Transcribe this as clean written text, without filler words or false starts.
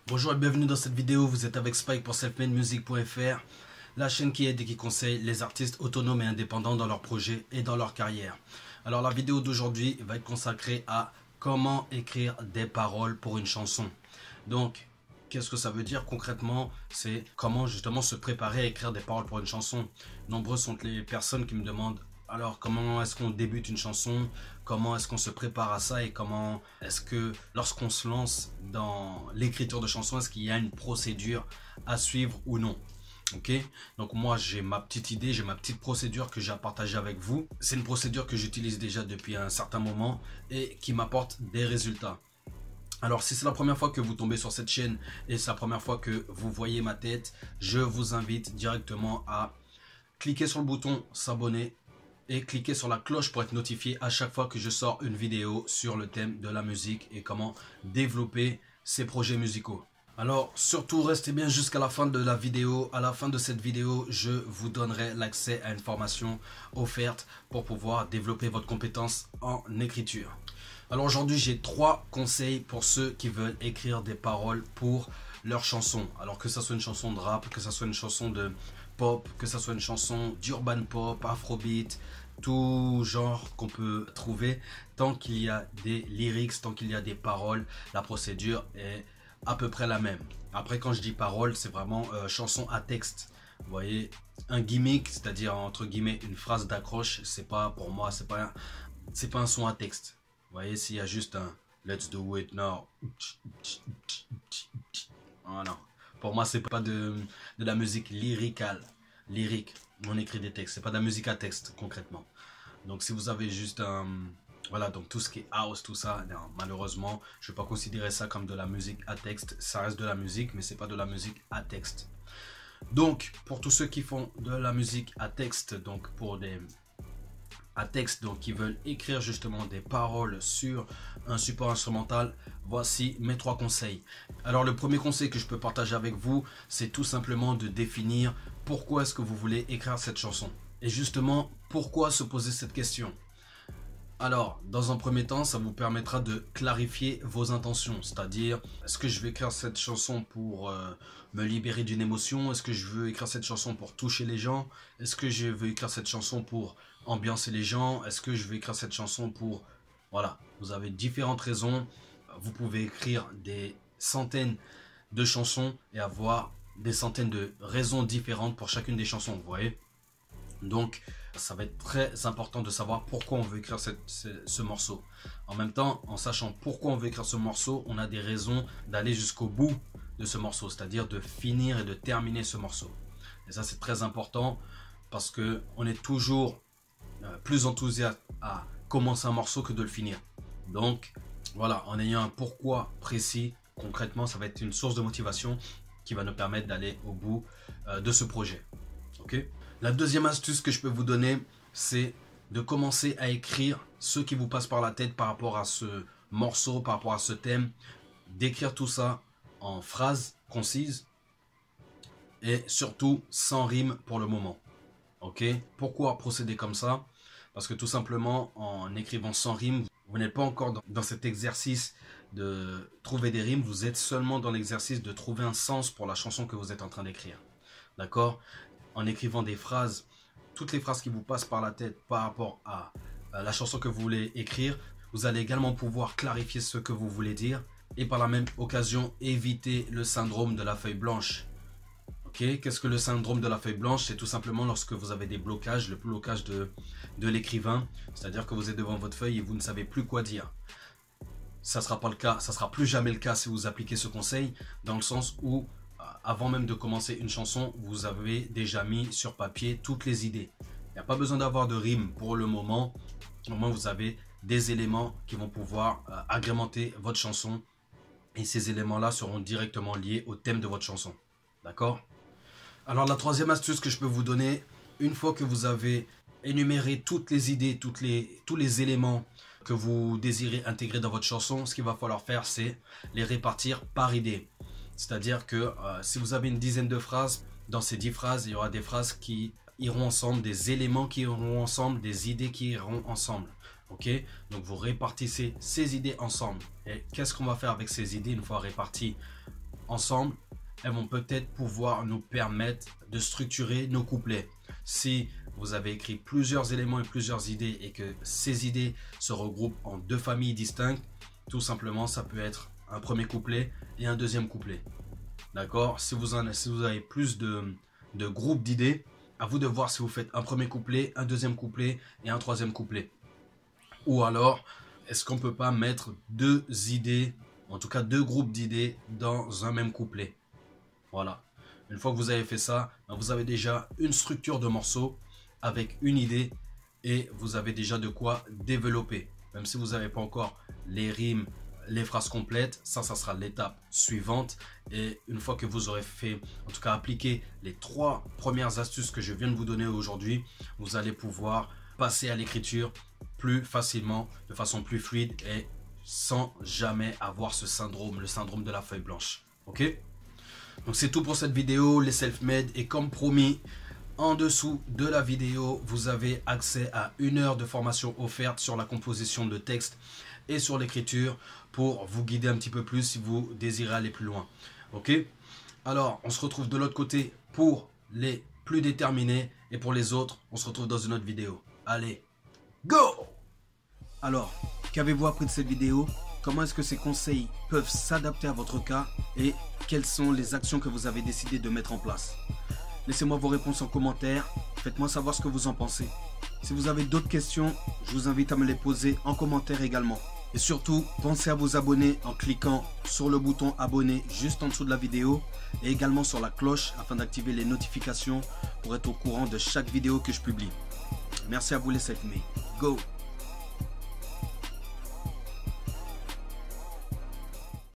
Bonjour et bienvenue dans cette vidéo, vous êtes avec Spike pour selfmademusic.fr, la chaîne qui aide et qui conseille les artistes autonomes et indépendants dans leurs projets et dans leur carrière. Alors la vidéo d'aujourd'hui va être consacrée à comment écrire des paroles pour une chanson. Donc, qu'est-ce que ça veut dire concrètement? C'est comment justement se préparer à écrire des paroles pour une chanson. Nombreuses sont les personnes qui me demandent alors comment est-ce qu'on débute une chanson, comment est-ce qu'on se prépare à ça et comment est-ce que lorsqu'on se lance dans l'écriture de chansons, est-ce qu'il y a une procédure à suivre ou non. Ok, donc moi j'ai ma petite idée, j'ai ma petite procédure que j'ai à partager avec vous. C'est une procédure que j'utilise déjà depuis un certain moment et qui m'apporte des résultats. Alors si c'est la première fois que vous tombez sur cette chaîne et c'est la première fois que vous voyez ma tête, je vous invite directement à cliquer sur le bouton s'abonner et cliquez sur la cloche pour être notifié à chaque fois que je sors une vidéo sur le thème de la musique et comment développer ses projets musicaux. Alors surtout restez bien jusqu'à la fin de la vidéo. À la fin de cette vidéo, je vous donnerai l'accès à une formation offerte pour pouvoir développer votre compétence en écriture. Alors aujourd'hui, j'ai 3 conseils pour ceux qui veulent écrire des paroles pour leurs chansons. Alors que ça soit une chanson de rap, que ça soit une chanson de pop, que ça soit une chanson d'urban pop, afrobeat, tout genre qu'on peut trouver. Tant qu'il y a des lyrics, tant qu'il y a des paroles, la procédure est à peu près la même. Après, quand je dis paroles, c'est vraiment chanson à texte. Vous voyez, un gimmick, c'est-à-dire entre guillemets une phrase d'accroche, c'est pas pour moi, c'est pas un son à texte. Vous voyez, s'il y a juste un let's do it now. Voilà. Pour moi, c'est pas de la musique lyrique. On écrit des textes. C'est pas de la musique à texte, concrètement. Donc, si vous avez juste un... Voilà, donc tout ce qui est house, tout ça, non, malheureusement, je ne vais pas considérer ça comme de la musique à texte. Ça reste de la musique, mais c'est pas de la musique à texte. Donc, pour tous ceux qui font de la musique à texte, donc pour des... donc qui veulent écrire justement des paroles sur un support instrumental, voici mes 3 conseils. Alors le premier conseil que je peux partager avec vous, c'est tout simplement de définir pourquoi est-ce que vous voulez écrire cette chanson. Et justement, pourquoi se poser cette question? Alors, dans un premier temps, ça vous permettra de clarifier vos intentions. C'est-à-dire, est-ce que je vais écrire cette chanson pour me libérer d'une émotion? Est-ce que je veux écrire cette chanson pour toucher les gens? Est-ce que je veux écrire cette chanson pour ambiancer les gens? Est-ce que je veux écrire cette chanson pour... Voilà, vous avez différentes raisons. Vous pouvez écrire des centaines de chansons et avoir des centaines de raisons différentes pour chacune des chansons, vous voyez? Donc, ça va être très important de savoir pourquoi on veut écrire ce morceau. En même temps, en sachant pourquoi on veut écrire ce morceau, on a des raisons d'aller jusqu'au bout de ce morceau, c'est-à-dire de finir et de terminer ce morceau. Et ça, c'est très important parce qu'on est toujours plus enthousiaste à commencer un morceau que de le finir. Donc, voilà, en ayant un pourquoi précis, concrètement, ça va être une source de motivation qui va nous permettre d'aller au bout de ce projet. Ok ? La deuxième astuce que je peux vous donner, c'est de commencer à écrire ce qui vous passe par la tête par rapport à ce morceau, par rapport à ce thème. D'écrire tout ça en phrases concises et surtout sans rime pour le moment. Ok? Pourquoi procéder comme ça? Parce que tout simplement, en écrivant sans rime, vous n'êtes pas encore dans cet exercice de trouver des rimes. Vous êtes seulement dans l'exercice de trouver un sens pour la chanson que vous êtes en train d'écrire. D'accord? En écrivant des phrases, toutes les phrases qui vous passent par la tête par rapport à la chanson que vous voulez écrire, vous allez également pouvoir clarifier ce que vous voulez dire et par la même occasion éviter le syndrome de la feuille blanche. Ok, qu'est-ce que le syndrome de la feuille blanche? C'est tout simplement lorsque vous avez des blocages, le blocage de l'écrivain, c'est-à-dire que vous êtes devant votre feuille et vous ne savez plus quoi dire. Ça ne sera pas le cas, ça sera plus jamais le cas si vous appliquez ce conseil, dans le sens où avant même de commencer une chanson, vous avez déjà mis sur papier toutes les idées. Il n'y a pas besoin d'avoir de rime pour le moment. Au moins, vous avez des éléments qui vont pouvoir agrémenter votre chanson. Et ces éléments-là seront directement liés au thème de votre chanson. D'accord? Alors, la troisième astuce que je peux vous donner, une fois que vous avez énuméré toutes les idées, tous les éléments que vous désirez intégrer dans votre chanson, ce qu'il va falloir faire, c'est les répartir par idée. C'est-à-dire que si vous avez une dizaine de phrases, dans ces 10 phrases, il y aura des phrases qui iront ensemble, des éléments qui iront ensemble, des idées qui iront ensemble. Ok, donc vous répartissez ces idées ensemble. Et qu'est-ce qu'on va faire avec ces idées une fois réparties ensemble? Elles vont peut-être pouvoir nous permettre de structurer nos couplets. Si vous avez écrit plusieurs éléments et plusieurs idées et que ces idées se regroupent en deux familles distinctes, tout simplement, ça peut être un premier couplet et un deuxième couplet. D'accord? Si vous avez plus de groupes d'idées, à vous de voir si vous faites un premier couplet, un deuxième couplet et un troisième couplet. Ou alors, est-ce qu'on ne peut pas mettre deux idées, en tout cas deux groupes d'idées dans un même couplet? Voilà. Une fois que vous avez fait ça, vous avez déjà une structure de morceau avec une idée et vous avez déjà de quoi développer. Même si vous n'avez pas encore les rimes, les phrases complètes, ça sera l'étape suivante. Et une fois que vous aurez fait, en tout cas appliqué les 3 premières astuces que je viens de vous donner aujourd'hui, vous allez pouvoir passer à l'écriture plus facilement, de façon plus fluide et sans jamais avoir ce syndrome, le syndrome de la feuille blanche. Ok? Donc c'est tout pour cette vidéo, les self-made, et comme promis, en dessous de la vidéo, vous avez accès à 1 heure de formation offerte sur la composition de texte et sur l'écriture pour vous guider un petit peu plus si vous désirez aller plus loin. Ok? Alors, on se retrouve de l'autre côté pour les plus déterminés et pour les autres, on se retrouve dans une autre vidéo. Allez, go! Alors, qu'avez-vous appris de cette vidéo? Comment est-ce que ces conseils peuvent s'adapter à votre cas et quelles sont les actions que vous avez décidé de mettre en place? Laissez-moi vos réponses en commentaire, faites-moi savoir ce que vous en pensez. Si vous avez d'autres questions, je vous invite à me les poser en commentaire également. Et surtout, pensez à vous abonner en cliquant sur le bouton abonner juste en dessous de la vidéo et également sur la cloche afin d'activer les notifications pour être au courant de chaque vidéo que je publie. Merci à vous les self-made. Go!